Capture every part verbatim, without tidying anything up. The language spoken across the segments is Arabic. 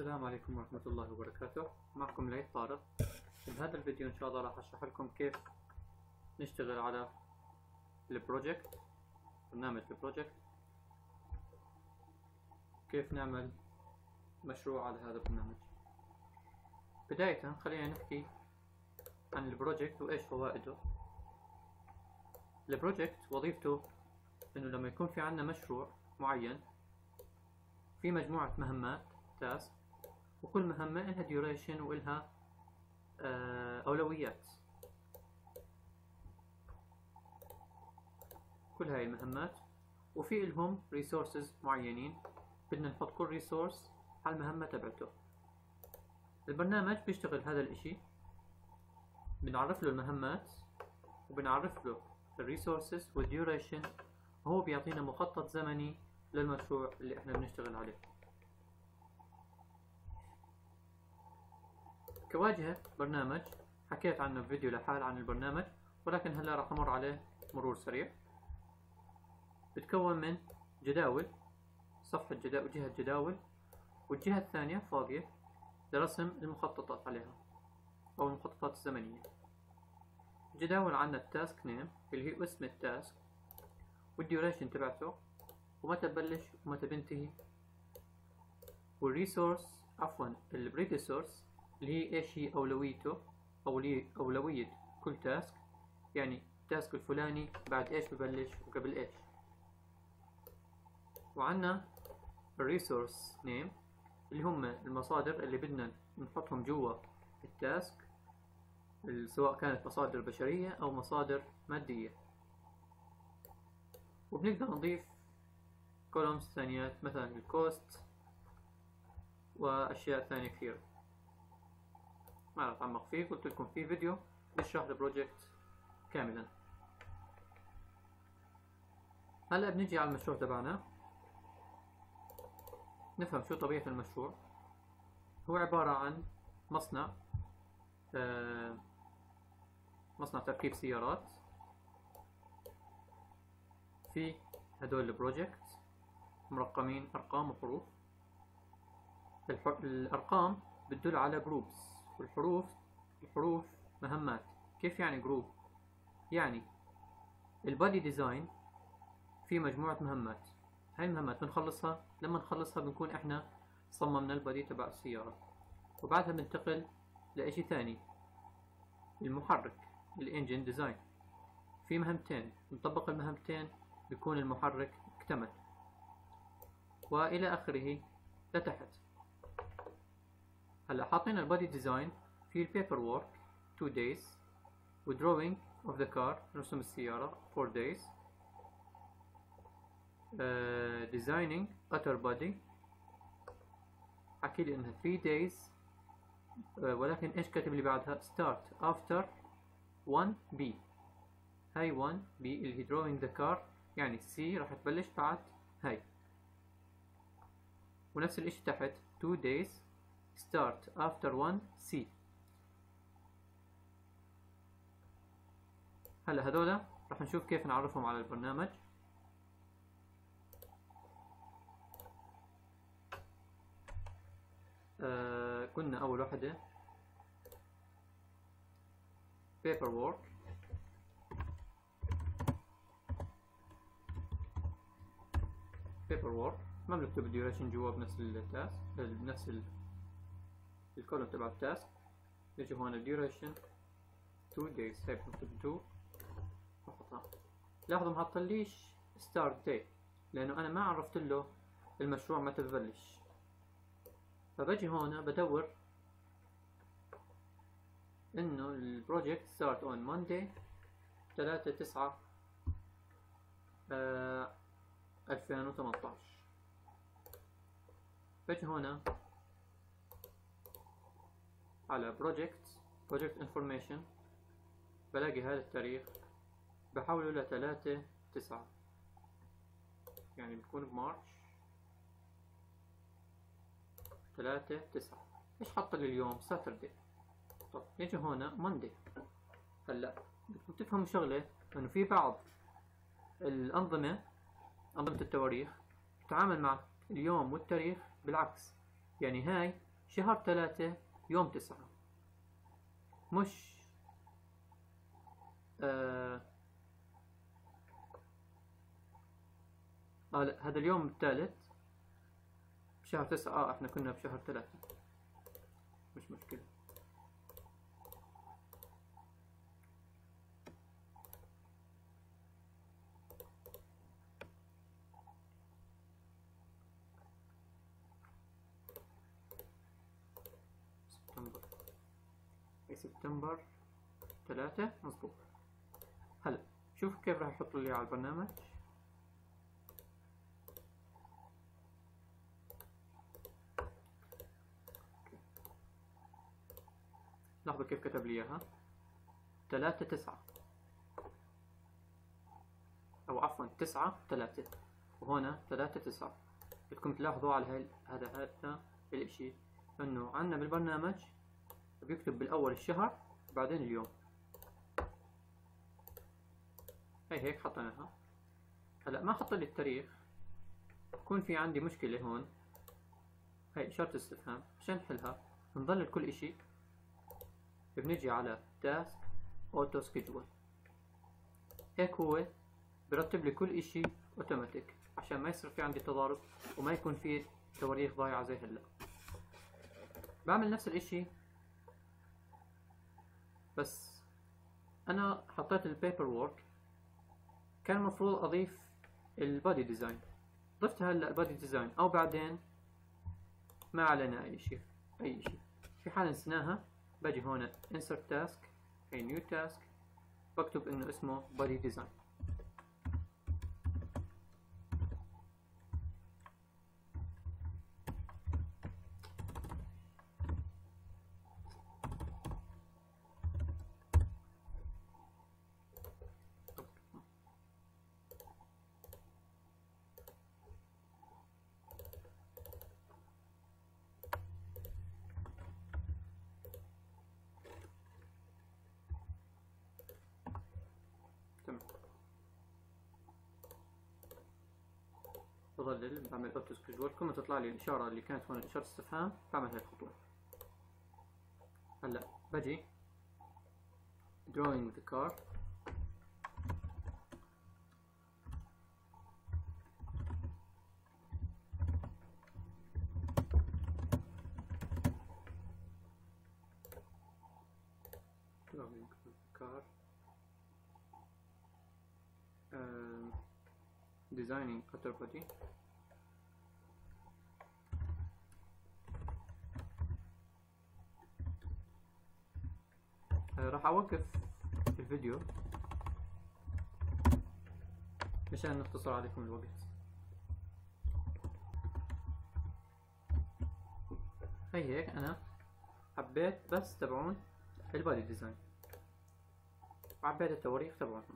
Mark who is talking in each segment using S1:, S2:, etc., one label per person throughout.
S1: السلام عليكم ورحمة الله وبركاته. معكم العيد طارق. بهذا الفيديو إن شاء الله راح أشرح لكم كيف نشتغل على البروجكت، برنامج البروجكت، كيف نعمل مشروع على هذا البرنامج. بداية خلينا نحكي عن البروجكت وإيش فوائده. البروجكت وظيفته إنه لما يكون في عنا مشروع معين في مجموعة مهمات تاسك، وكل مهمة إلها duration وإلها أولويات. كل هاي المهمات وفي إلهم resources معينين بدنا نحط كل resource على المهمة تبعته. البرنامج بيشتغل هذا الإشي، بنعرف له المهمات وبنعرف له الريسورسز والديوريشن، وهو بيعطينا مخطط زمني للمشروع اللي احنا بنشتغل عليه. كواجهة برنامج حكيت عنه فيديو لحال عن البرنامج، ولكن هلا راح امر عليه مرور سريع. بتكون من جداول، صفحة جداول، جهة جداول، والجهة الثانية فاضية لرسم المخططات عليها او المخططات الزمنية. جداول عنا التاسك نيم اللي هي اسم التاسك، والديوريشن تبعته، ومتى تبلش ومتى بنتهي، والريسورس عفوا البريديسورس اللي هي ايش هي اولويته او لي اولوية كل تاسك، يعني التاسك الفلاني بعد ايش ببلش وقبل ايش. وعنا الريسورس نيم اللي هم المصادر اللي بدنا نحطهم جوا التاسك، سواء كانت مصادر بشرية او مصادر مادية. وبنقدر نضيف كولومز ثانيات مثلا الكوست واشياء ثانية كثيرة. ما راح اتعمق فيه، قلت لكم في فيديو بيشرح البروجكت كاملا. هلا بنجي على المشروع تبعنا، نفهم شو طبيعة المشروع. هو عبارة عن مصنع آه مصنع تركيب سيارات. في هدول البروجكت مرقمين أرقام وحروف. الأرقام بتدل على جروبس، والحروف الحروف مهمات. كيف يعني جروب؟ يعني البادي ديزاين في مجموعة مهمات. هاي المهمات بنخلصها، لما نخلصها بنكون احنا صممنا البادي تبع السيارة، وبعدها بننتقل لإشي ثاني، المحرك، الانجن ديزاين. في مهمتين، نطبق المهمتين بيكون المحرك اكتمل، وإلى آخره لتحت. هلا حاطين البادي ديزاين في البيبر وورك two days، ودروينج اوف ذا كار رسم السيارة four days، ديزاينينج utter body حكي لي انها three days، uh, ولكن ايش كاتب لي بعدها؟ start after one B. هاي one B اللي هي drawing the car، يعني C راح تبلش بعد هاي. ونفس الاشي تحت two days start after one C. هلا هذولا راح نشوف كيف نعرفهم على البرنامج. آه كنا اول وحدة paperwork. paperwork ما بنكتب الديوريشن جوا بنفس التاسك، بنفس الكولوم تبع التاسك. نجي هون الديوريشن two days، هاي بنكتب two بحطها. لاحظوا ما حطليش start date لانه انا ما عرفت له المشروع متى ببلش. فبجي هون بدور انه البروجكت start on Monday ثلاثة تسعة ألفين وثمنتاش. بجي هون على project project information، بلاقي هذا التاريخ بحوله لثلاثة تسعة، يعني بيكون بمارش ثلاثة تسعة. ايش حط لي اليوم؟ ساتردي. طب نيجي هون ماندي. هلا بدكم تفهموا شغلة، انه في بعض الأنظمة، أنظمة التواريخ، تتعامل مع اليوم والتاريخ بالعكس. يعني هاي شهر ثلاثة يوم تسعة، مش آه, آه لا، هذا اليوم الثالث بشهر تسعة. اه احنا كنا بشهر ثلاثة، مش مشكلة. سبتمبر، اي سبتمبر ثلاثة، مظبوط. هلا شوف كيف راح احط لي على البرنامج. لاحظوا كيف كتب لي اياها، ثلاثة تسعة، او عفوا تسعة ثلاثة، وهنا ثلاثة تسعة. بدكم تلاحظوا على هاي هذا هذا الاشي، انه عندنا بالبرنامج بيكتب بالاول الشهر بعدين اليوم. هي هيك حطيناها. هلا ما حط لي التاريخ، بكون في عندي مشكلة هون. هاي إشارة استفهام، عشان نحلها بنضل كل اشي بنجي على تاسك اوتو سكيدول. هيك هو برتب لي كل اشي اوتوماتيك، عشان ما يصير في عندي تضارب وما يكون في تواريخ ضايعة زي هلا. بعمل نفس الاشي، بس انا حطيت البيبر وورك، كان المفروض اضيف البادي ديزاين. ضفتها هلا البادي ديزاين او بعدين، ما علينا اي شيء اي شيء. في حال نسيناها باجي هون insert task، هي new task، بكتب انه اسمه body design. بضلل بعمل اوتو سكيدول، كل ما تطلع لي الاشاره اللي كانت هون اشاره استفهام بعمل هاي الخطوه. هلا بجي drawing the car، drawing the car um, designing outer body. راح اوقف الفيديو مشان نختصر عليكم الوقت. هي هيك انا حبيت بس تبعون البادي ديزاين، وعبيت التواريخ تبعهم.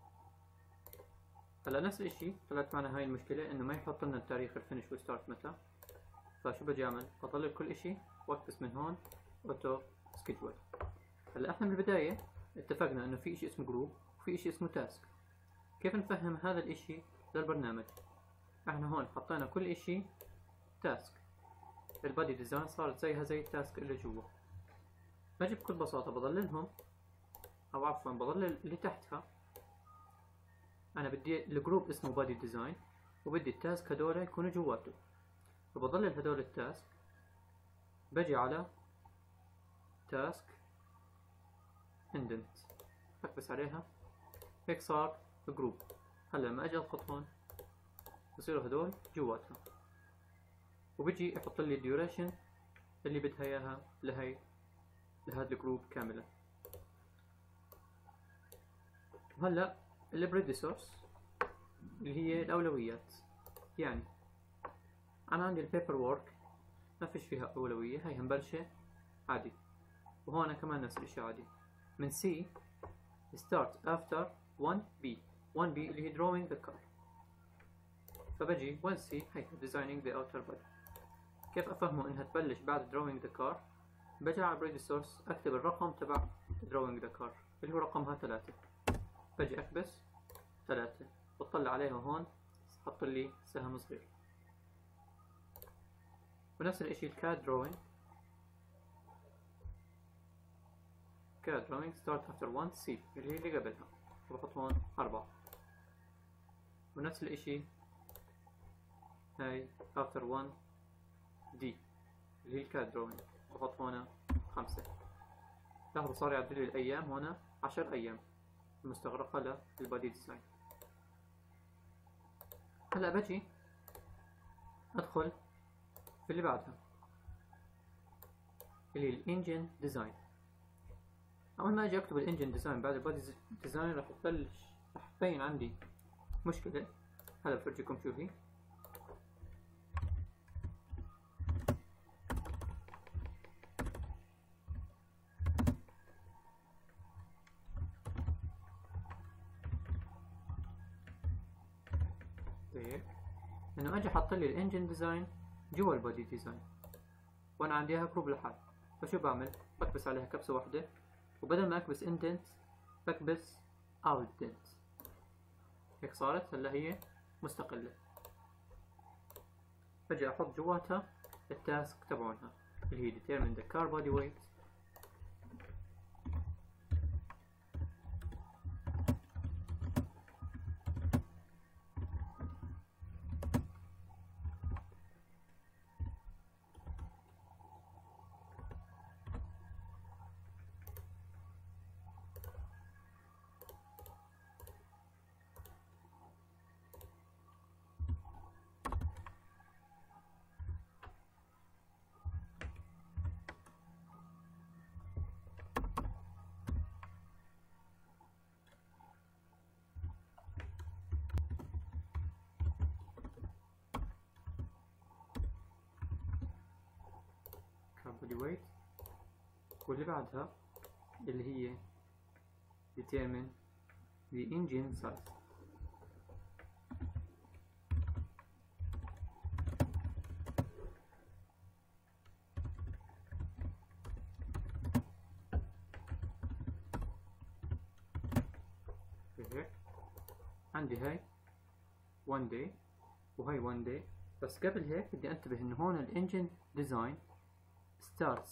S1: هلا نفس الاشي طلعت معنا هاي المشكلة، انه ما يحط لنا التاريخ الفينش والستارت متى. فشو بدي اعمل؟ بضلل كل اشي واكبس من هون اوتو سكيدول. هلا احنا بالبداية اتفقنا انه في اشي اسمه جروب وفي اشي اسمه تاسك. كيف نفهم هذا الاشي للبرنامج؟ احنا هون حطينا كل اشي تاسك، البادي ديزاين صارت زيها زي التاسك اللي جوا. بجي بكل بساطة بضللهم، او عفوا بضلل اللي تحتها. انا بدي الجروب اسمه بادي ديزاين، وبدي التاسك هدول يكونوا جواته، فبضلل هدول التاسك. بجي على تاسك اندنت، بكبس عليها، هيك صار جروب. هلا لما اجي اضغط هون بصيروا هدول جواتها، وبجي احط لي الديوريشن اللي بدها اياها لهي لهذا الجروب كاملا. وهلا البريدي سورس اللي هي الاولويات، يعني انا عندي البيبر وورك ما فيش فيها اولويه، هي مبلشه عادي، وهون كمان نفس الشيء عادي. من سي start after one بي، one بي اللي هي drawing the car. فبجي one سي هي designing the outer body. كيف افهمه انها تبلش بعد drawing the car؟ بجي على بريدي سورس اكتب الرقم تبع drawing the car اللي هو رقمها ثلاثة، بجي اكبس ثلاثة، بطلع عليها هون حط لي سهم صغير. ونفس الاشي الكاد دروينج CAD drawing start after one C اللي هي اللي قبلها، بحط هون أربعة. ونفس الاشي هاي after one D اللي هي الCAD drawing، بحط هون خمسة. لاحظوا صار يعدل لي الأيام هون عشر أيام المستغرقة للبادي ديزاين. هلا بجي أدخل في اللي بعدها اللي هي الانجن ديزاين. أول ما أجي أكتب الانجن ديزاين بعد البادي ديزاين راح تبلش راح تبين عندي مشكلة. هلا بفرجيكم شو هي. طيب إنه أجي حط لي الانجن ديزاين جوا البادي ديزاين، وأنا عندي إياها جروب لحال. فشو بعمل؟ بكبس عليها كبسة واحدة، وبدل ما أكبس اندنت بكبس اوتدنت. هيك صارت هلا هي مستقلة. بجي أحط جواتها التاسك تبعونها اللي هي determine the car body weight body weight. واللي بعدها اللي هي determine the engine size. هيك عندي هاي one day وهاي one day. بس قبل هيك بدي انتبه انه هون الانجن ديزاين starts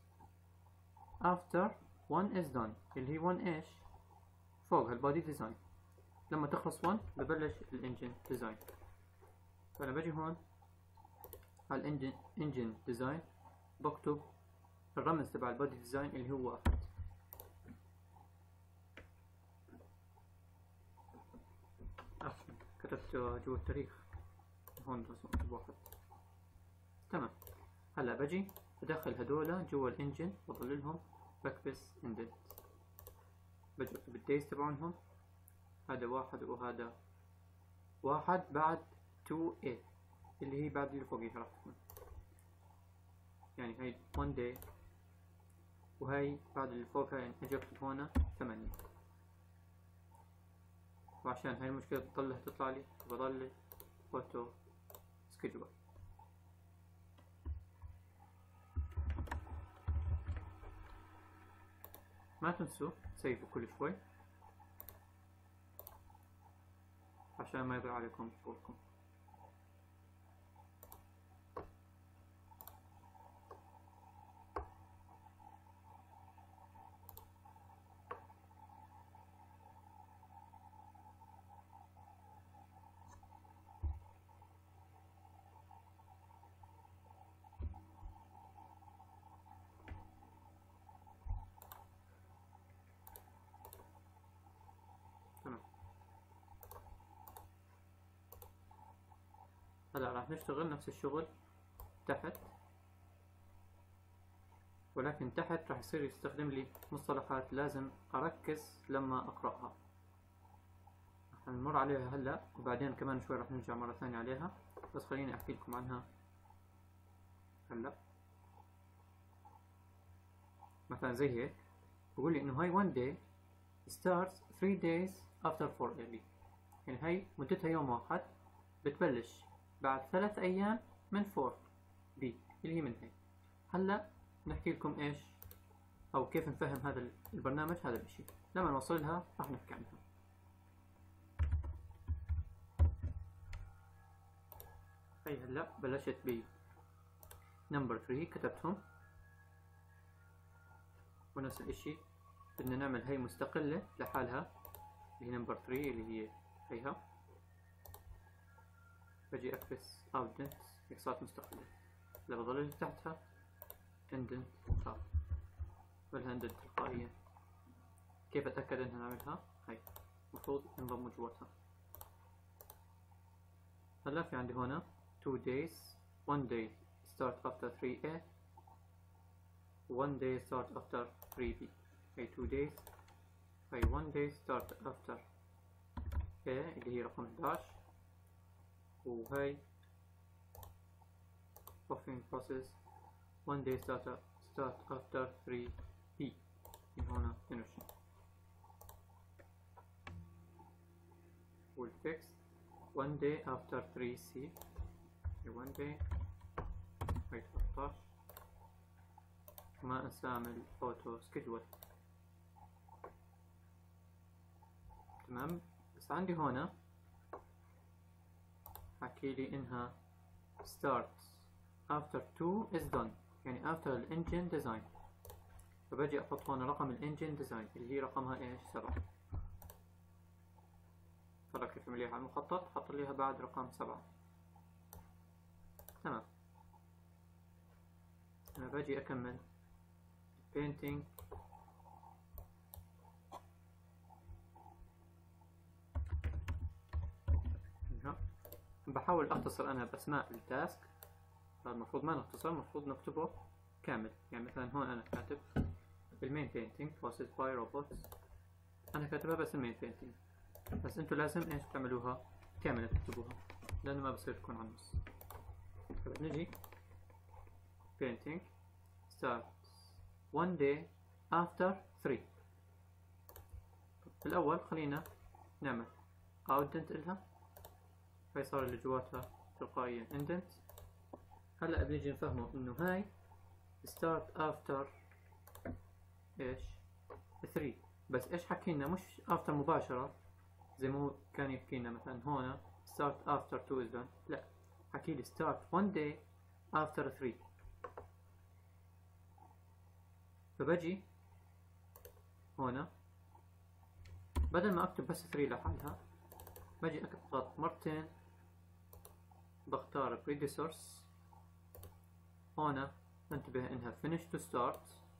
S1: after one is done اللي هي one ايش فوق هالبادي ديزاين. لما تخلص one ببلش الانجن ديزاين. فانا بجي هون على الانجن انجن ديزاين بكتب الرمز تبع البادي ديزاين اللي هو واحد. عفوا كتبت جوا التاريخ هون بس مكتوب واحد. تمام. هلا بجي بدخل هدولا جوا الانجن بضللهم بكبس اندنت. بجي اكتب الدايز تبعونهم. هذا واحد وهذا واحد بعد تو اي اللي هي بعد اللي فوقيها راح تكون، يعني هاي one day وهي بعد اللي فوقها، يعني اجي اكتب هون ثمانية. وعشان هاي المشكلة تضلها تطلع لي بضل فوتو سكيدجول. ما تنسوا تسيفوا كل شوي عشان ما يضيع عليكم شغلكم. هلا راح نشتغل نفس الشغل تحت، ولكن تحت راح يصير يستخدم لي مصطلحات لازم أركز لما أقرأها. راح نمر عليها هلا وبعدين كمان شوي راح نرجع مرة ثانية عليها، بس خليني أحكي لكم عنها هلا. مثلا زي هيك بقول لي إنه هاي one day starts three days after four A B، يعني هاي مدتها يوم واحد بتبلش بعد ثلاث أيام من فور بي اللي هي من هي. هلا نحكي لكم إيش أو كيف نفهم هذا البرنامج هذا الإشي. لما نوصلها راح نحكي عنها. هي هلا بلشت ب نمبر ثري كتبتهم، ونفس الإشي بدنا نعمل هي مستقلة لحالها اللي هي نمبر ثري اللي هي هيها. بجي اكبس اودنت هيك صارت مستقلة. هلا بضل اللي تحتها اندنت ها بدها اندنت تلقائيا. كيف اتأكد انها نعملها؟ هاي المفروض نضم جواتها. هلا في عندي هنا two days one day start after three A one day start after three B. هي two days هي one day start after A اللي هي رقم إحدى عشر، وهي buffering process one day start start after three B من هنا اثنين وعشرين. والfix one day after three C هي one day هي ثلاثة عشر. وما انسى اعمل auto schedule. تمام. بس عندي هنا حكي لي انها start after two is done يعني after ال engine design. فبجي احط هنا رقم ال engine design اللي هي رقمها ايش؟ سبعة. ترى كيف عمليها على المخطط حط ليها بعد رقم سبعة. تمام. انا باجي اكمل painting بحاول اختصر انا باسماء التاسك. فالمفروض ما نختصر، المفروض نكتبه كامل. يعني مثلا هون انا كاتب المين بينتينج process by robots، انا كاتبها بس المين بينتينج، بس انتو لازم ايش تعملوها كاملة تكتبوها لانه ما بصير تكون على النص. فبنجي painting starts one day after three. في الاول خلينا نعمل outdent الها، هاي صار اللي جواتها تلقائيا indent. هلا بنيجي نفهمه انه هاي start after ايش three، بس ايش حكينا مش after مباشرة زي ما هو كان يحكينا مثلا هون start after two is done، لا حكي لي start one day after three. فبجي هون بدل ما اكتب بس three لحالها بجي اضغط مرتين، بختار predecessors. هون انتبه انها finish to start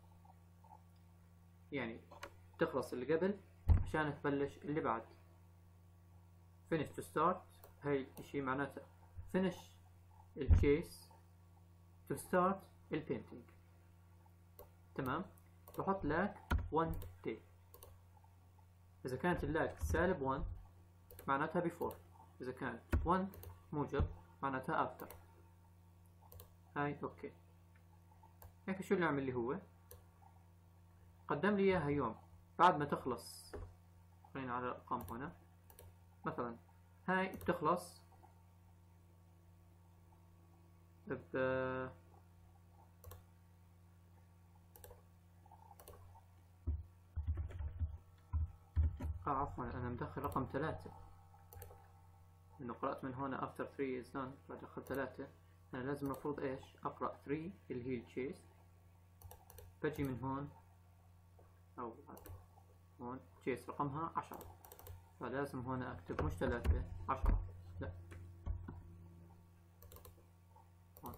S1: يعني تخلص اللي قبل عشان تبلش اللي بعد. finish to start هاي الشي معناته finish الchase to start البينتينج. تمام. بحط لاك one day. اذا كانت اللاك سالب one معناتها before، اذا كانت one موجب معناتها after. هاي اوكي. هيك شو اللي عمل لي هو قدم لي اياها يوم بعد ما تخلص. خلينا على الارقام هنا مثلا هاي بتخلص ب اه عفوا انا مدخل رقم ثلاثة لانه قرأت من هنا after three is done بدخل ثلاثة. انا لازم المفروض ايش اقرأ three اللي هي التشيس. بجي من هون او هون تشيس رقمها عشرة، فلازم هون اكتب مش ثلاثة عشرة، لا هون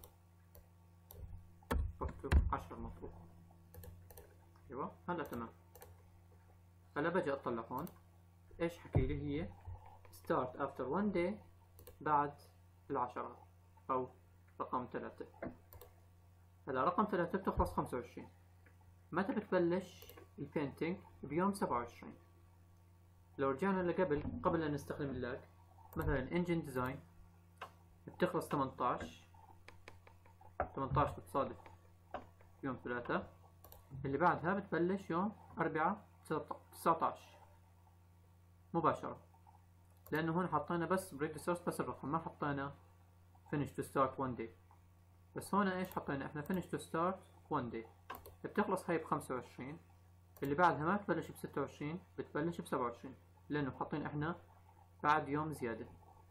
S1: بكتب عشرة المفروض. ايوه هلا تمام. هلا بجي اطلع هون ايش حكي لي هي start after one day بعد العشرة او رقم ثلاثة. هلا رقم ثلاثة بتخلص خمسة وعشرين، متى بتبلش البينتينج؟ بيوم سبعة وعشرين. لو رجعنا لقبل قبل أن نستخدم اللاك مثلا انجن ديزاين بتخلص ثمانية عشر ثمانية عشر بتصادف يوم ثلاثة، اللي بعدها بتبلش يوم أربعة تسعة عشر مباشرة، لأنه هون حطينا بس predecessors بس الرقم ما حطينا finish to start one day. بس هون ايش حطينا احنا finish to start one day. بتخلص هاي بخمسة وعشرين، اللي بعدها ما بتبلش بستة وعشرين بتبلش بسبعة وعشرين لأنه حاطين احنا بعد يوم زيادة.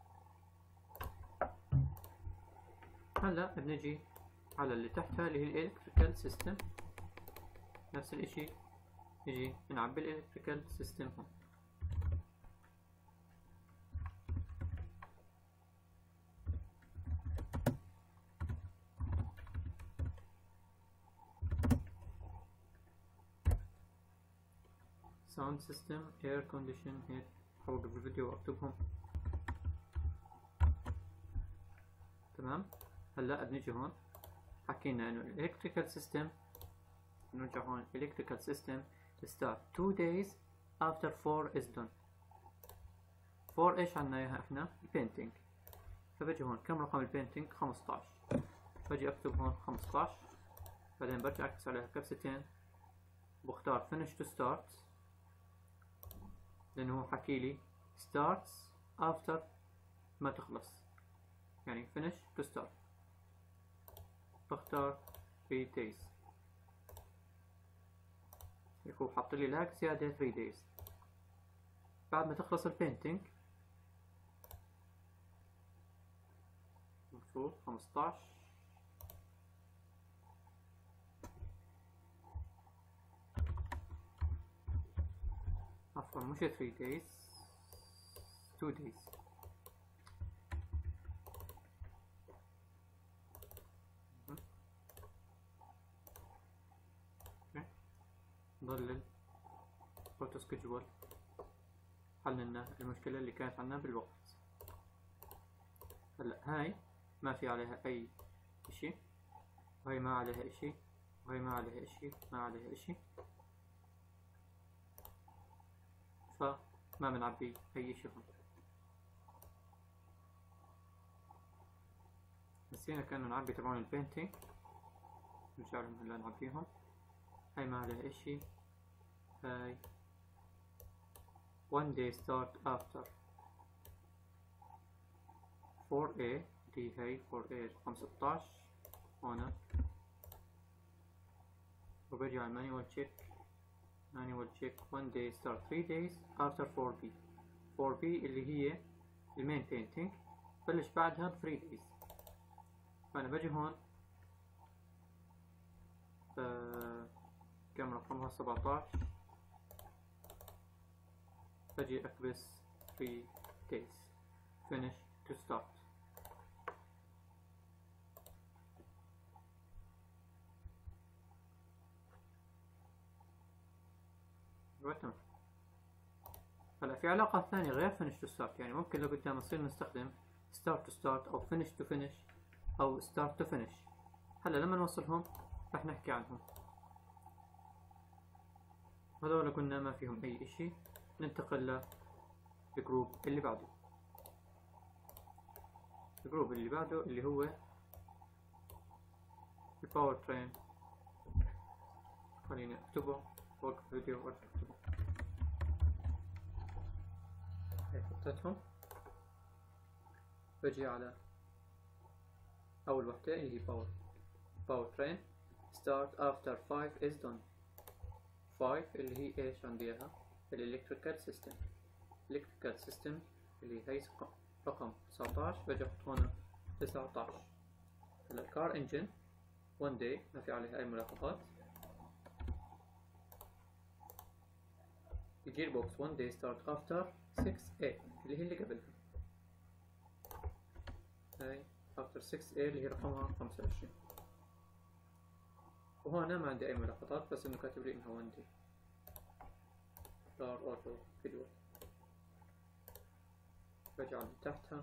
S1: هلا بنجي على اللي تحتها اللي هي الالكتريكال سيستم، نفس الاشي نجي نعبي الإلكتريكال سيستم هون. ساوند سيستم، اير كونديشن، هيك حوقف الفيديو واكتبهم. تمام. هلا بنيجي هون حكينا انه الالكتريكال سيستم، نرجع هون الكتريكال سيستم start two days after four is done. four ايش عنا اياها احنا؟ البينتينج. فبجي هون كم رقم البينتينج؟ خمسطعش. بجي اكتب هون خمسطعش، بعدين برجع اكبس عليها كبستين، بختار finish to start لانه هو حكي لي starts after ما تخلص، يعني finish to start. بختار three days، يكون حاط لي لاك زيادة three days. بعد ما تخلص البينتينج نشوف خمسطعش، عفوا مش three days two days. نضلل اوتو سكجول، حللنا المشكلة اللي كانت عنا بالوقت. هلا هاي ما في عليها اي اشي، وهي ما عليها اشي، وهي ما عليها اشي، ما عليها اشي، فما بنعبي اي اشي هون. نسينا كأنه نعبي تبعون البينتينج، نرجع لهم هلا نعبيهم. هاي ما عليها اشي، هاي one day start after four A دي هاي four A رقم ستطعش هنا، وبرجع على manual check manual check one day start three days after four B. four B اللي هي المين painting بلش بعدها ب three days. فأنا بجي هون آه كم رقمها؟ سبعطعش، بجي اكبس three days finish to start. تمام. هلا في علاقة ثانية غير finish to start، يعني ممكن لو قدام نصير نستخدم start to start او finish to finish او start to finish. هلا لما نوصلهم رح نحكي عنهم. هذول قلنا ما فيهم اي اشي. ننتقل للجروب اللي بعده. الجروب اللي بعده اللي هو الباور ترين. خليني اكتبه، وقف الفيديو وارجع اكتبه. هيك حطيتهم. بجي على اول وحدة اللي هي باور باور ترين start after five is done. five اللي هي ايش عندي اياها؟ الالكتريكال سيستم. الالكتريكال سيستم اللي هي رقم تسعطعش، بجي احط هون تسعطعش. هلا الكار انجن one day ما في عليها اي ملاحظات. الجير بوكس one day start after six A اللي هي اللي قبلها. هاي after six A اللي هي رقمها خمسة وعشرين. وهنا ما عندي اي ملاحظات، بس انه كاتب لي انها one day. ستار اوتو فيديو. بجي عند تحتها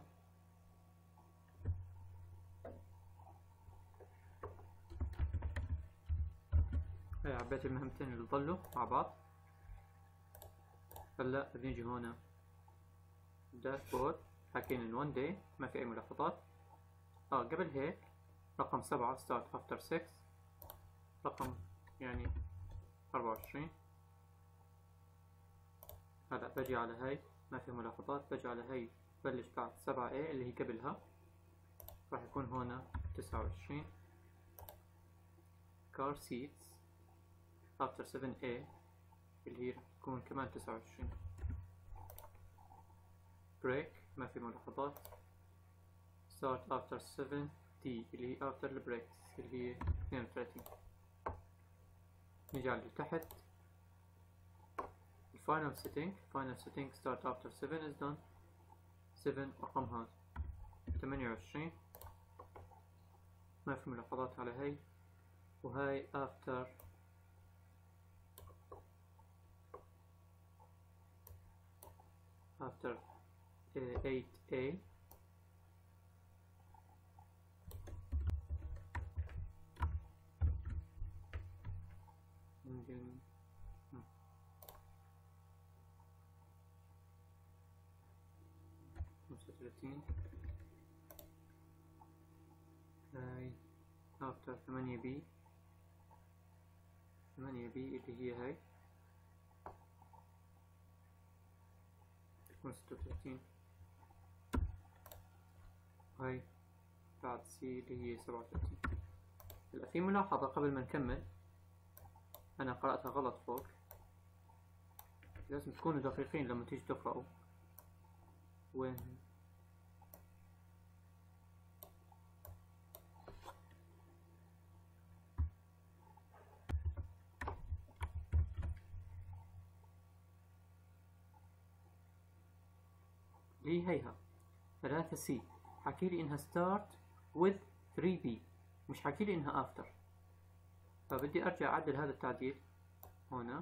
S1: هاي عبيت المهمتين اللي ضلوا مع بعض. هلا بنيجي هنا داشبورد، حاكين ان one day ما في اي ملاحظات. اه قبل هيك رقم سبعة start after six، رقم يعني أربعة وعشرين. هلا بجي على هاي ما في ملاحظات، بجي على هاي بلش بعد سبعة A اللي هي قبلها، راح يكون هنا تسعة وعشرين. car seats after seven A اللي هي راح تكون كمان تسعة وعشرين. break ما في ملاحظات. start after seven D اللي هي after the breaks اللي هي اثنين وثلاثين. نيجي على اللي تحت final setting final setting start after seven is done. seven رقم هذا ثمانية وعشرين، ما في ملاحظات على هاي، وهاي after after eight A خمسة وثلاثين، هاي after ثمانية B ثمانية B اللي هي هاي تكون ستة وثلاثين، هاي بعد C اللي هي سبعة وثلاثين. هلا في ملاحظة قبل ما نكمل، أنا قرأتها غلط فوق، لازم تكونوا دقيقين لما تيجي تقرأوا. وين لي هيها ثلاثة سي حكيلي إنها start with ثري بي، مش حكيلي إنها after، فبدي أرجع أعدل هذا التعديل هنا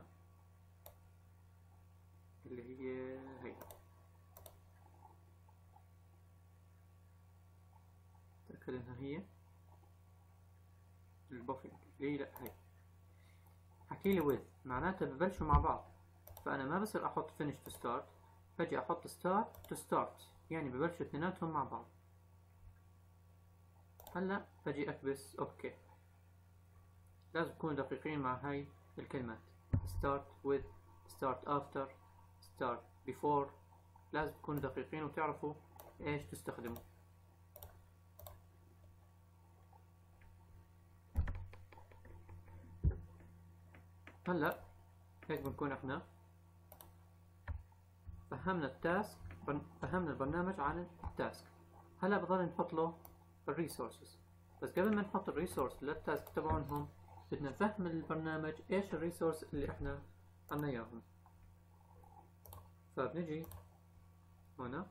S1: اللي هي هي، تأكد إنها هي البوفينج ليه، لأ هي حكيلي with معناتها ببلشوا مع بعض، فأنا ما بصير أحط finish to start، بجي أحط start to start، يعني ببلشوا اثنيناتهم مع بعض. هلا بجي أكبس أوكي. لازم تكونوا دقيقين مع هاي الكلمات start with start after start before، لازم تكونوا دقيقين وتعرفوا إيش تستخدموا. هلا هيك بنكون احنا فهمنا التاسك، فهمنا البرنامج عن التاسك. هلا بضل نحط له الريسورسز، بس قبل ما نحط الريسورس للتاسك تبعونهم بدنا نفهم البرنامج ايش الريسورس اللي احنا عنا اياهم. فبنجي هنا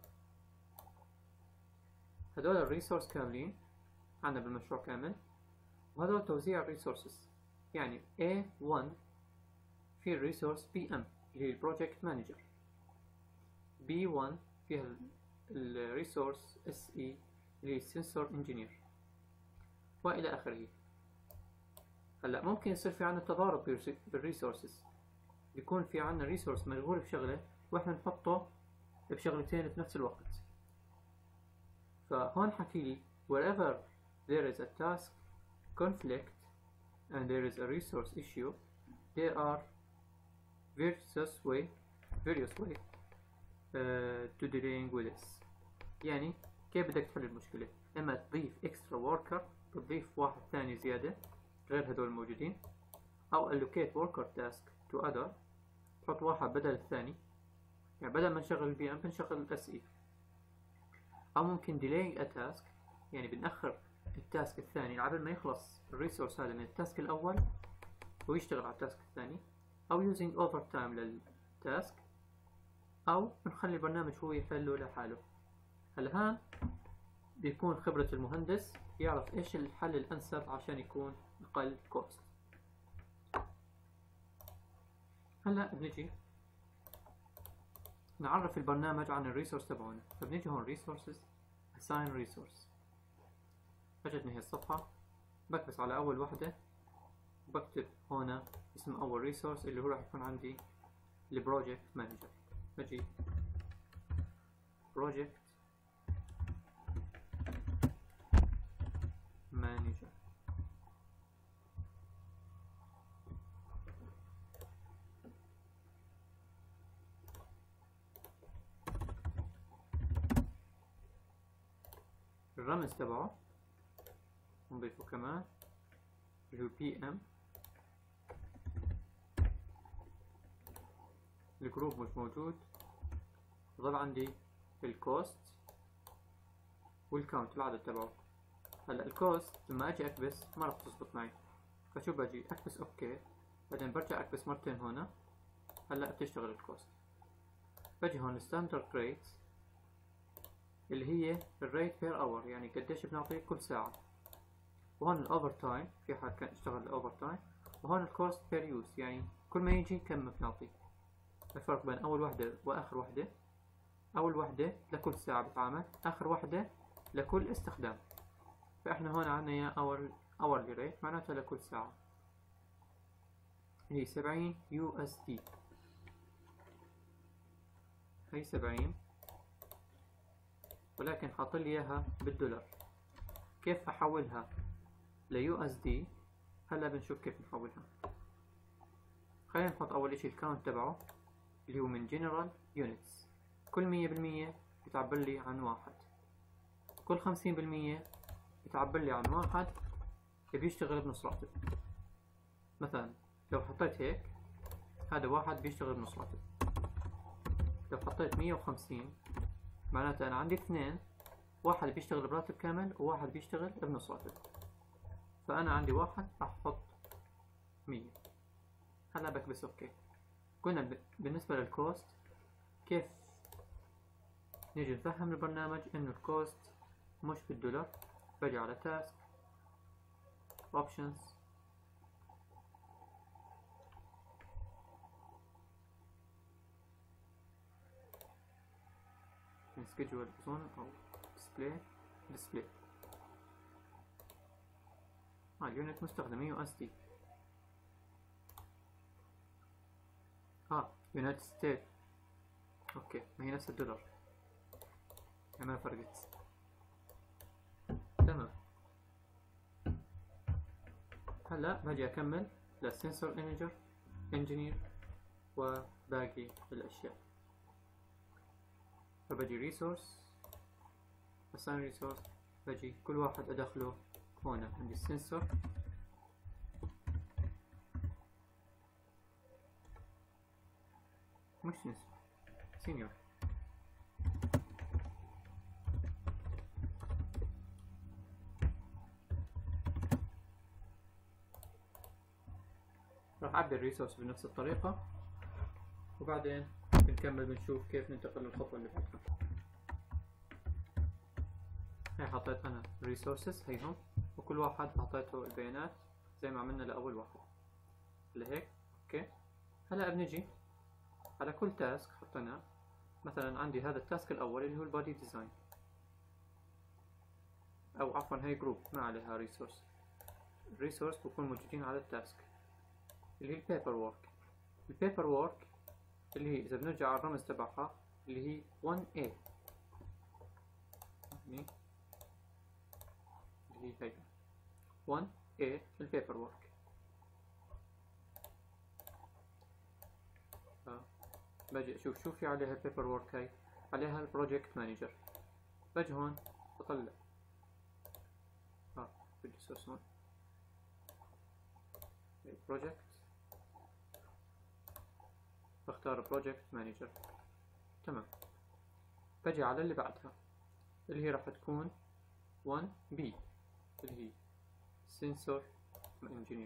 S1: هدول الريسورس كاملين عنا بالمشروع كامل، وهدول توزيع الريسورسز. يعني إيه ون في الريسورس بي إم اللي هي البروجكت مانجر، بي ون فيها الريسورس إس إي اللي هي السنسور انجينير، والى اخره. هلا ممكن يصير في عنا تضارب بالريسورسز، بيكون في عنا ريسورس مشغول بشغله واحنا نحطه بشغلتين في نفس الوقت. فهون حكي لي wherever there is a task conflict and there is a resource issue there are various way various way uh, to dealing with this. يعني كيف بدك تحل المشكلة؟ اما تضيف extra worker، تضيف واحد ثاني زيادة غير هدول الموجودين، او allocate worker task to other، تحط واحد بدل الثاني، يعني بدل ما نشغل البي ام بنشغل الاس اي. او ممكن delaying a task، يعني بنأخر التاسك الثاني قبل ما يخلص الريسورس هذا من التاسك الاول ويشتغل على التاسك الثاني، او using overtime للتاسك، او بنخلي البرنامج هو يحله لحاله. هلا هان بيكون خبرة المهندس يعرف ايش الحل الانسب عشان يكون اقل كوست. هلا بنجي نعرف البرنامج عن الريسورس تبعونه، فبنجي هون resources assign resource، اجتني هي الصفحة، بكبس على اول وحدة وبكتب هنا اسم اول ريسورس اللي هو راح يكون عندي البروجكت مانجر. بجي project manager، الرمز تبعه نضيفه كمان اللي هو بي ام. الجروب مش موجود، ضل عندي الكوست والكاونت العدد تبعه. هلا الكوست لما اجي اكبس ما راح تزبط معي، فشو بجي اكبس اوكي، بعدين برجع اكبس مرتين هنا هلا بتشتغل الكوست. بجي هون ستاندرد ريت اللي هي الريت بير اور، يعني قديش بنعطي كل ساعة. وهون الاوفر تايم في حال كان اشتغل الاوفر تايم. وهون الكوست بير يوز، يعني كل ما يجي كم بنعطي. الفرق بين اول وحدة واخر وحدة، اول وحدة لكل ساعة بتعامل، اخر وحدة لكل استخدام. فاحنا هون عنا يا اور اورلي ريت معناتها لكل ساعة هي سبعين يو اس دي. هي سبعين ولكن حاط لي اياها بالدولار. كيف احولها ليو اس دي؟ هلا بنشوف كيف نحولها. خلينا نحط اول اشي الكاونت تبعه اللي هو من جنرال يونتس. كل مية بالمية بتعبر لي عن واحد، كل خمسين بالمية بتعبر لي عن واحد بيشتغل بنص راتب. مثلا لو حطيت هيك هذا واحد بيشتغل بنص راتب. لو حطيت مية وخمسين معناتها أنا عندي اثنين، واحد بيشتغل براتب كامل وواحد بيشتغل بنص راتب. فأنا عندي واحد راح أحط مية. هلا بكبس أوكي. قلنا بالنسبة للكوست كيف نيجي نفهم البرنامج إنه الكوست مش بالدولار. بجي على تاسك اوبشنز، من schedule zone أو display display. اه اليونت مستخدمة يو اس دي. اه يونايتد ستيت. اوكي ما هي نفس الدولار يعني ما فرقت. تمام. هلا باجي اكمل للسنسور انجر انجينير وباقي الاشياء. فبجي ريسورس assign ريسورس، بجي كل واحد ادخله هون عندي السنسور. مش سنسور سينيور. راح اعبي الريسورس بنفس الطريقة وبعدين بنكمل بنشوف كيف ننتقل للخطوة اللي بعدها. هي حطيت انا resources هيهم، وكل واحد اعطيته البيانات زي ما عملنا لاول واحد لهيك. اوكي هلا بنجي على كل تاسك حطيناه. مثلا عندي هذا التاسك الاول اللي هو البودي ديزاين، او عفوا هي جروب ما عليها ريسورس. الريسورس بكون موجودين على التاسك اللي هي البيبر وورك. البيبر وورك اللي هي اذا بنرجع على الرمز تبعها اللي هي واحد إيه اللي هي هي واحد إيه البيبر وورك. باجي اشوف شو في عليها البيبر وورك. هاي عليها البروجكت مانجر. باجي هون بطلع اه بدي سورس هون بروجكت، بختار بروجكت مانجر. تمام. باجي على اللي بعدها اللي هي راح تكون واحد بي اللي هي سنسور انجينير.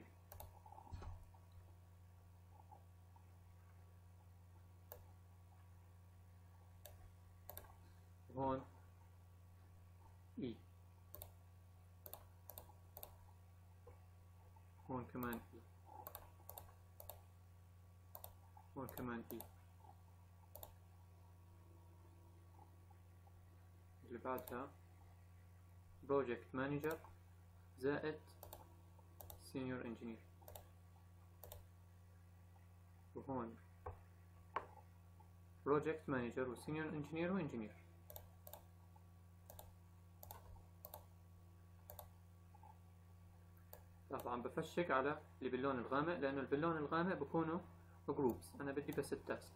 S1: هون اي، هون كمان اي، هون كمان اي. اللي بعدها بروجكت مانجر زائد سينيور انجينير. وهون بروجكت مانجر وسينيور انجينير وانجينير. طبعا بفشق على اللي باللون الغامق لانه اللي باللون الغامق بكونوا جروبس. انا بدي بس التاسك.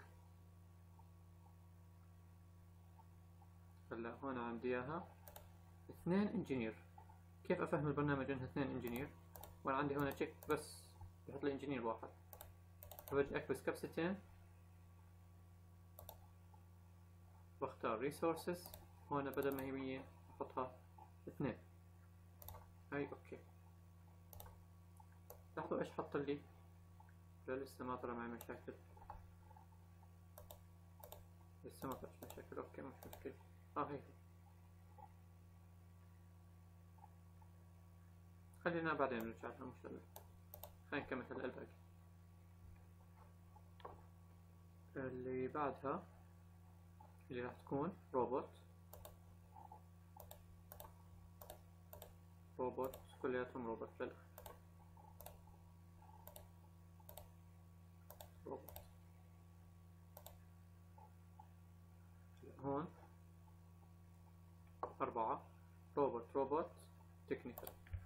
S1: هلا هون عندي اياها اثنين انجينير. كيف افهم البرنامج انها اثنين انجينير وانا عندي هون تشيك بس بحط لي انجينير واحد؟ فبجي اكبس كبستين واختار ريسورسز. هون بدل ما هي مية احطها اثنين. هاي اوكي. لاحظوا ايش حط لي؟ لا لسه ما طلع معي مشاكل. لسه ما فيش مشاكل. اوكي مش مشكلة. اه هيك خلينا بعدين نرجع لها ان شاء الله. خلينا نكمل هلا الباقي. اللي بعدها اللي راح تكون روبوت. روبوت كلياتهم روبوت للأخير. روبوت هون أربعة. روبوت روبوت تكنيكال.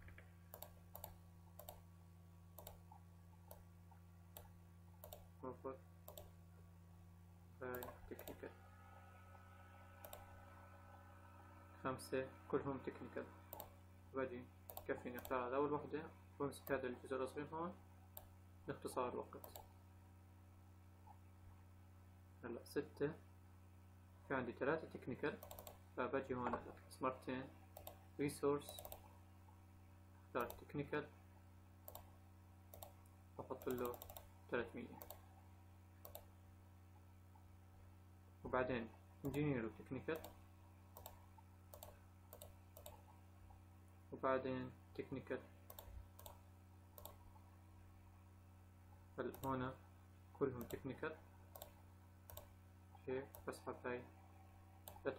S1: روبوت هاي تكنيكال. خمسة كلهم تكنيكال. باجي كفيني اختار هذا أول وحدة وامسك هذا الجزء الصغير هون لاختصار الوقت. هلا ستة في عندي ثلاثة تكنيكال، فباجي هون اقص مرتين ريسورس اختار تكنيكال واحط له ثلاثمية، وبعدين انجينير وتكنيكال، وبعدين تكنيكال. هلا هون كلهم تكنيكال. هيك بسحب هاي لتحت.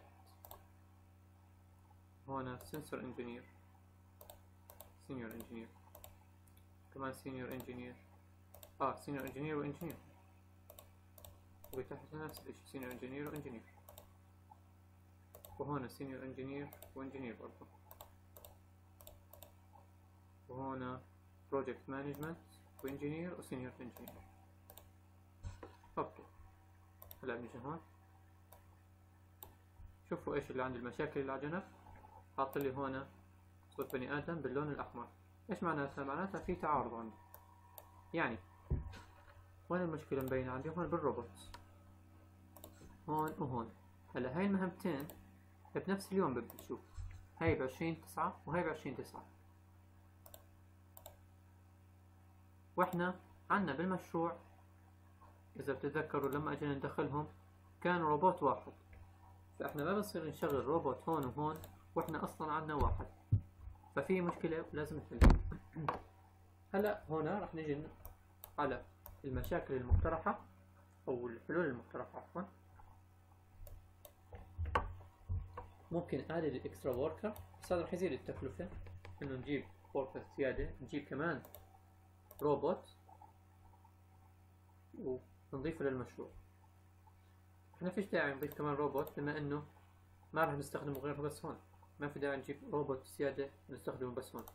S1: هون سنسور انجينير، سينيور انجينير، كمان سينيور انجينير. اه سينيور انجينير وانجينير، وتحت نفس الشيء سينيور انجينير وانجينير، وهون سينيور انجينير وانجينير برضه، وهون بروجكت مانجمنت وانجينير وسينيور انجينير. اوكي هلا بنيجي هون شوفوا ايش اللي عندي. المشاكل اللي على جنب حاط لي هون صوت بني ادم باللون الاحمر. ايش معناتها؟ معناتها في تعارض عندي. يعني وين المشكلة مبينة عندي؟ هون بالروبوت، هون وهون. هلا هاي المهمتين بنفس اليوم ببلشوا، هاي بعشرين تسعة وهاي بعشرين تسعة، واحنا عنا بالمشروع اذا بتتذكروا لما اجينا ندخلهم كان روبوت واحد، فاحنا ما بنصير نشغل روبوت هون وهون واحنا اصلا عنا واحد، ففي مشكلة ولازم نحلها. هلا هون راح نجي على المشاكل المقترحة او الحلول المقترحة عفوا. ممكن نقلل الاكسترا وركر، بس هذا راح يزيد التكلفة انه نجيب وركر زيادة، نجيب كمان روبوت ونضيفه للمشروع. احنا فيش داعي نضيف كمان روبوت بما انه ما راح نستخدمه غير بس هون، ما في داعي نجيب روبوت زيادة نستخدمه بس هون.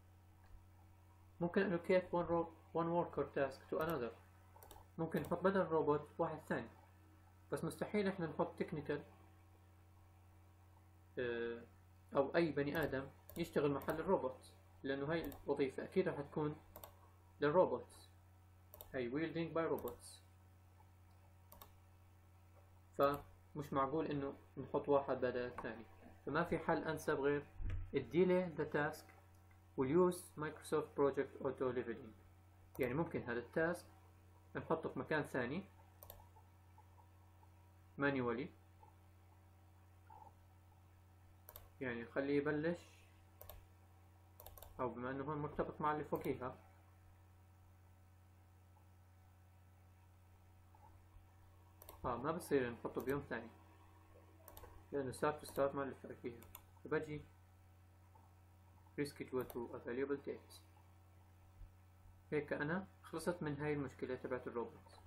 S1: ممكن allocate one, ro one worker task to another، ممكن نحط بدل الروبوت واحد ثاني، بس مستحيل احنا نحط تكنيكال اه او اي بني ادم يشتغل محل الروبوت، لانه هاي الوظيفة اكيد راح تكون للروبوتس، هاي wielding by robots، فمش معقول انه نحط واحد بدل الثاني. فما في حل انسب غير الديلي ذا تاسك واليوز مايكروسوفت بروجكت اوتو ليفلينج. يعني ممكن هذا التاسك نحطه في مكان ثاني مانيوالي، يعني خليه يبلش، او بما انه هون مرتبط مع اللي فوقيها اه ما بصير نحطه بيوم ثاني لانه ستارت ستارت مع اللي فوقيها. فبجي reschedule to available date. هيك انا خلصت من هاي المشكلة تبعت الروبوت.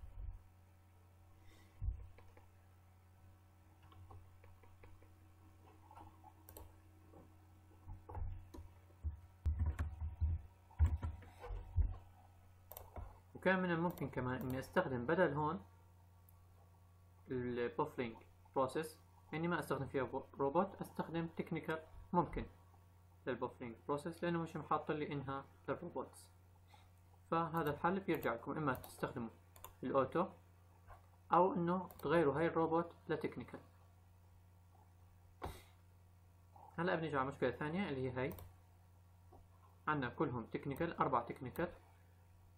S1: وكان من الممكن كمان اني استخدم بدل هون البوفلينج بروسيس، اني ما استخدم فيها روبوت، استخدم تكنيكال ممكن للبوفلينج بروسيس لانه مش محاط لي انها للروبوتس. فهذا الحل بيرجع لكم، اما تستخدموا الاوتو او انه تغيروا هاي الروبوت لتكنيكال. هلا بنيجي على مشكلة ثانية اللي هي هاي، عنا كلهم تكنيكال، اربع تكنيكال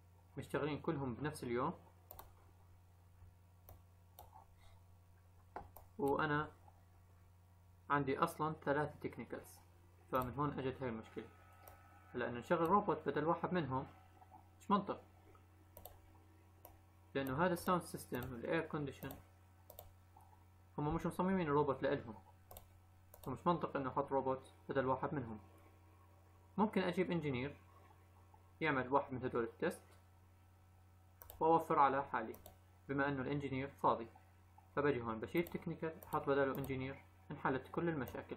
S1: مشتغلين كلهم بنفس اليوم، وأنا عندي أصلا ثلاثة تكنيكالز، فمن هون أجت هاي المشكلة. هلا إنه نشغل روبوت بدل واحد منهم مش منطق، لأنه هذا الساوند سيستم والإير كونديشن هم مش مصممين الروبوت لإلهم، فمش منطق إنه أحط روبوت بدل واحد منهم. ممكن أجيب إنجينير يعمل واحد من هدول التست وأوفر على حالي، بما إنه الإنجينير فاضي، فبجي هون بشيل تكنيكال أحط بداله إنجينير، انحلت كل المشاكل.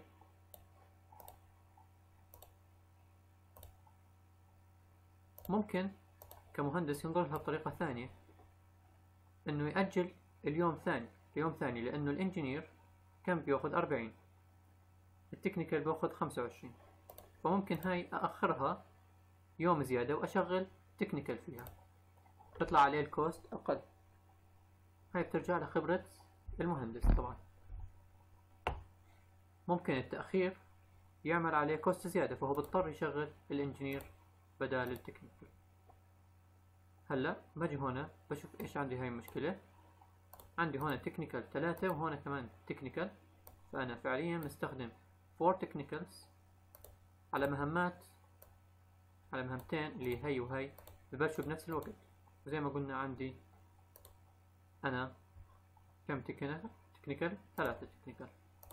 S1: ممكن كمهندس ينظر لها بطريقة ثانية، إنه يأجل اليوم ثاني ليوم ثاني، لأنه الإنجينير كان بياخد أربعين، التكنيكال بياخد خمسة وعشرين، فممكن هاي أأخرها يوم زيادة وأشغل تكنيكال فيها، تطلع عليه الكوست أقل. هاي بترجع لخبرة المهندس طبعا. ممكن التأخير يعمل عليه كوست زيادة، فهو بيضطر يشغل الإنجينير بدال التكنيكال. هلا بجي هنا بشوف إيش عندي. هاي المشكلة عندي هنا تكنيكال ثلاثة وهنا كمان تكنيكال، فأنا فعليا مستخدم فور تكنيكالز على مهمات، على مهمتين اللي هي وهي ببلشوا بنفس الوقت. وزي ما قلنا عندي أنا كم تكنيكال؟ تكنيكال ثلاثة تكنيكال.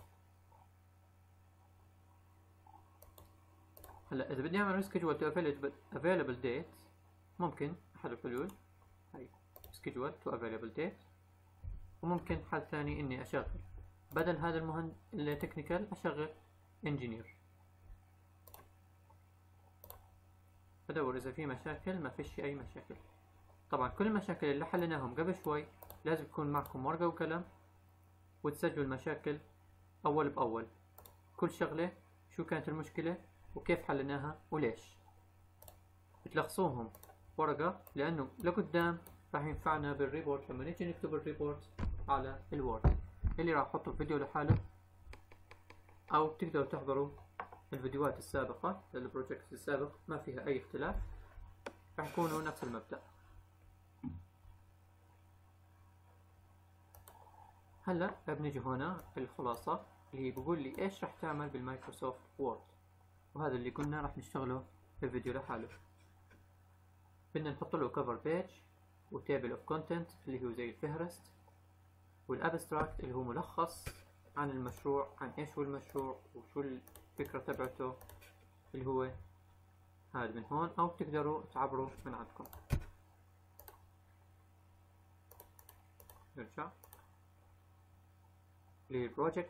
S1: هلا إذا بدي أعمل schedule to available date، ممكن أحد الحلول هي schedule to available date، وممكن حل ثاني إني أشغل بدل هذا المهندس التكنيكال أشغل انجينير. بدور إذا في مشاكل، ما فيش أي مشاكل. طبعا كل المشاكل اللي حليناهم قبل شوي لازم يكون معكم ورقة وقلم وتسجلوا المشاكل أول بأول، كل شغلة شو كانت المشكلة وكيف حليناها وليش، بتلخصوهم ورقة، لأنه لقدام راح ينفعنا بالريبورت لما نيجي نكتب الريبورت على الوورد اللي راح أحطه فيديو لحاله، أو تقدروا تحضروا الفيديوهات السابقة للبروجكت السابق، ما فيها أي اختلاف، راح يكونوا نفس المبدأ. هلا بنيجي هنا الخلاصة اللي هي بقول لي إيش راح تعمل بالمايكروسوفت وورد، وهذا اللي قلنا راح نشتغله في الفيديو لحاله. بدنا نحط له كفر بيج وتيبل اوف كونتنت اللي هو زي الفهرست، والابستراكت اللي هو ملخص عن المشروع، عن ايش هو المشروع وشو الفكرة تبعته اللي هو هذا من هون، او تقدروا تعبروا من عندكم. نرجع للبروجكت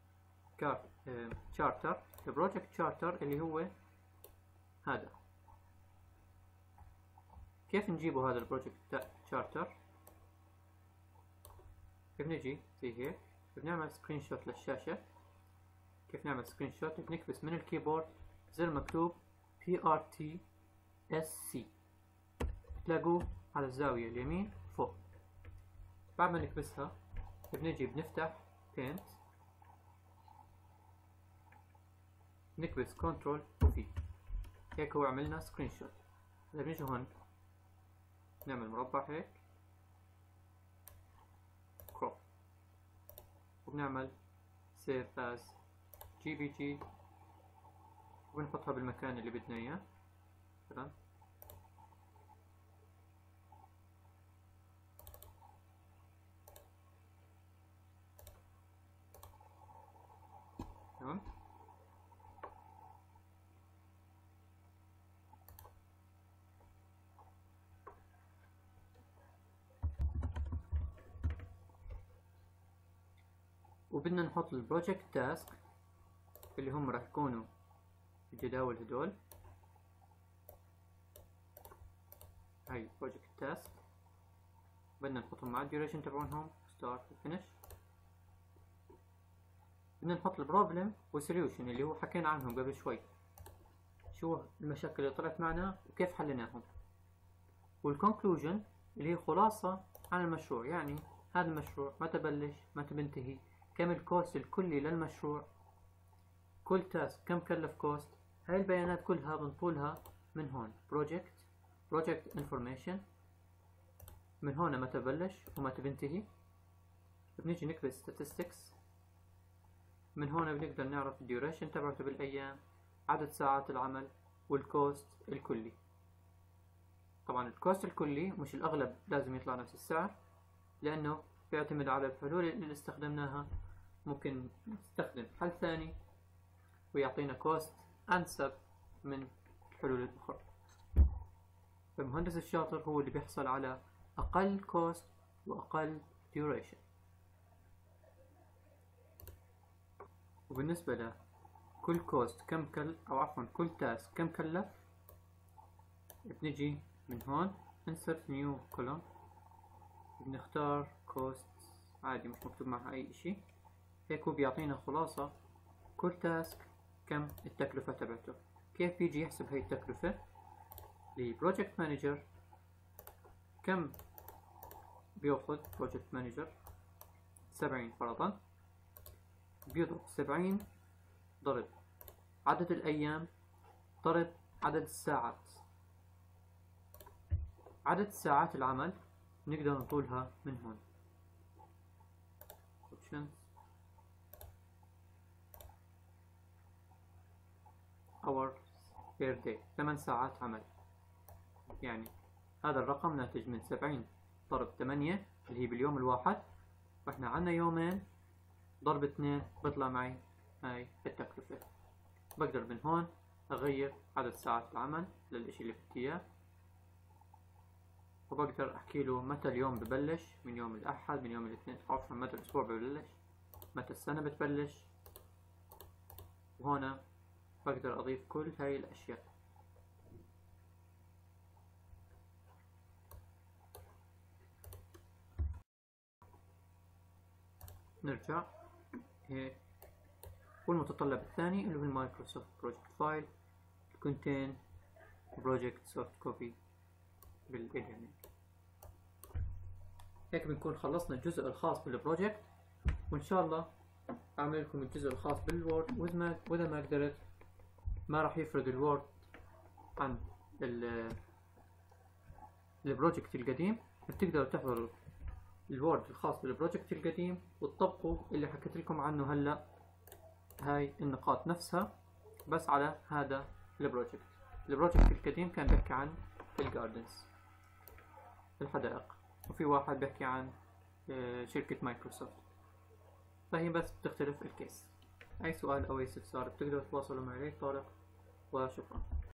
S1: تشارتر. البروجكت تشارتر اللي هو هذا. كيف نجيبه هذا البروجكت تشارتر؟ بنجي زي هيك، بنعمل سكرين شوت للشاشة. كيف نعمل سكرين شوت؟ بنكبس من الكيبورد زر مكتوب بي ار تي اس سي، تلاقوه على الزاوية اليمين فوق. بعد ما نكبسها بنجي بنفتح بينت، نكبس كنترول وفي، هيك هو عملنا سكرين شوت. هلا بنجي هون نعمل مربع هيك كروب، وبنعمل سيف از جي بي جي، وبنحطها بالمكان اللي بدنا اياه. تمام. تمام. وبدنا نحط البروجكت تاسك اللي هم راح يكونوا الجداول هدول. هاي بروجكت تاسك بدنا نحطهم مع الديوريشن تبعونهم ستارت وفينش. بدنا نحط البروبلم والسوليوشن اللي هو حكينا عنهم قبل شوي، شو المشاكل اللي طلعت معنا وكيف حليناهم. والكونكلوجن اللي هي خلاصة عن المشروع، يعني هذا المشروع متى بلش متى بنتهي، كم الكوست الكلي للمشروع، كل تاسك كم كلف كوست. هاي البيانات كلها بنطولها من هون بروجكت بروجكت انفورميشن، من هون متى بلش ومتى بنتهي. بنيجي نكبس statistics من هون بنقدر نعرف الديوريشن تبعته بالأيام، عدد ساعات العمل، والكوست الكلي. طبعا الكوست الكلي مش الأغلب لازم يطلع نفس السعر، لأنه بيعتمد على الحلول اللي استخدمناها. ممكن نستخدم حل ثاني ويعطينا كوست أنسب من الحلول الأخرى. فالمهندس الشاطر هو اللي بيحصل على أقل كوست وأقل duration. وبالنسبة لكل كوست كم كل أو عفوا كل تاسك كم كلف، بنجي من هون insert new column، بنختار cost عادي مش مكتوب معها أي إشي. هيك هو بيعطينا خلاصة كل تاسك كم التكلفة تبعته. كيف بيجي يحسب هاي التكلفة؟ لبروجكت مانجر كم بياخذ بروجكت مانجر؟ سبعين فرضا، بيضرب سبعين ضرب عدد الأيام ضرب عدد الساعات. عدد ساعات العمل نقدر نطولها من هون options hours per day، ثمان ساعات عمل. يعني هذا الرقم ناتج من سبعين ضرب ثمانية اللي هي باليوم الواحد، واحنا عنا يومين ضرب اثنين بيطلع معي هاي التكلفة. بقدر من هون اغير عدد ساعات العمل للاشي اللي بدي اياه، وبقدر احكي له متى اليوم ببلش، من يوم الاحد، من يوم الاثنين، عفوا متى الاسبوع ببلش، متى السنة بتبلش. وهنا بقدر اضيف كل هاي الاشياء. نرجع هيك. والمتطلب الثاني اللي هو المايكروسوفت بروجكت فايل contain project soft copy بالإليمنت. هيك بنكون خلصنا الجزء الخاص بالبروجكت، وإن شاء الله أعمل لكم الجزء الخاص بالوورد. وإذا ما وإذا ما قدرت ما راح يفرد الوورد عن البروجكت القديم، بتقدروا تحضروا الوورد الخاص بالبروجكت القديم وتطبقوا اللي حكيت لكم عنه هلا، هاي النقاط نفسها بس على هذا البروجكت. البروجكت القديم كان بيحكي عن الجاردنز، الحدائق، وفي واحد بيحكي عن شركة مايكروسوفت. فهي بس بتختلف الكيس. أي سؤال أو أي استفسار بتقدروا تتواصلوا معي طارق، وشكرا.